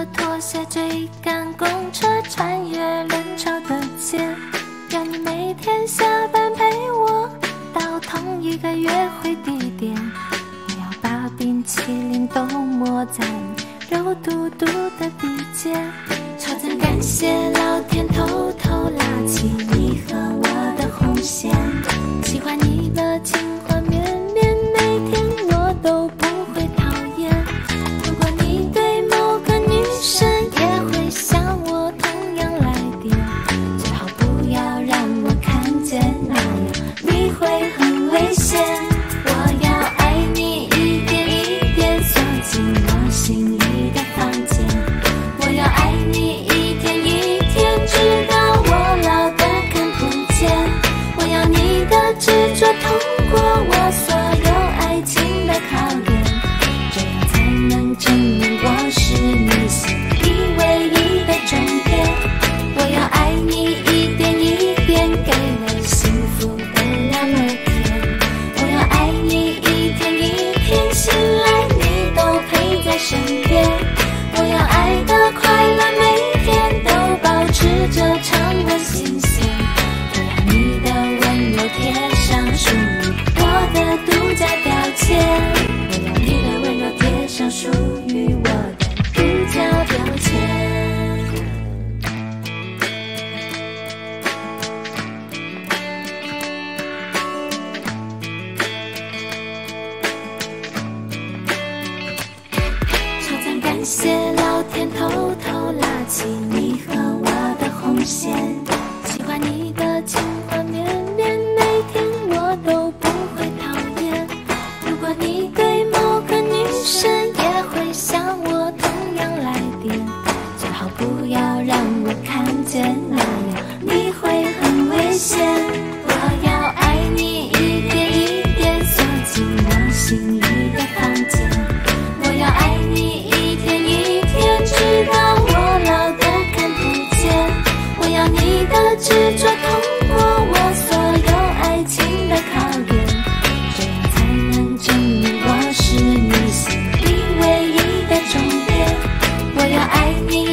脱下追赶公车，穿越人潮的街，要你每天下班陪我到同一个约会地点。我要把冰淇淋都抹在肉嘟嘟的鼻尖。超赞感谢老天偷偷拉起你和我的红线，喜欢你的情话绵绵，每天我都不会讨厌。如果你对某个女生也会像我同样来电，最好不要让我看见，那样你会很危险。我要爱你一点一点锁进我心里的房间，我要爱你一天一天直到我老得看不见。我要你的执着通过我所有爱情的考验，这样才能证明我是你心里唯一的终点。我要爱你一点一点，给了幸福的那么甜。我要爱你一天一天，醒来你都陪在身边。我要爱的快乐，每天都保持着常温新鲜。我要你的温柔贴上属于我的独家标签，我要你的温柔贴上属于我的独家标签。超赞感谢老天偷偷拉起你和我的红线，喜欢你的情话绵绵，每天我都不会讨厌。如果你对某个女生也会像我同样来电，最好不要让我看见，那样你会很危险。我要爱你一点一点锁进我心里的房间，我要爱你一天一天直到我老得看不见。我要你的执着通过我所有爱情的考验，这样才能证明我是你心里唯一的终点。我要爱你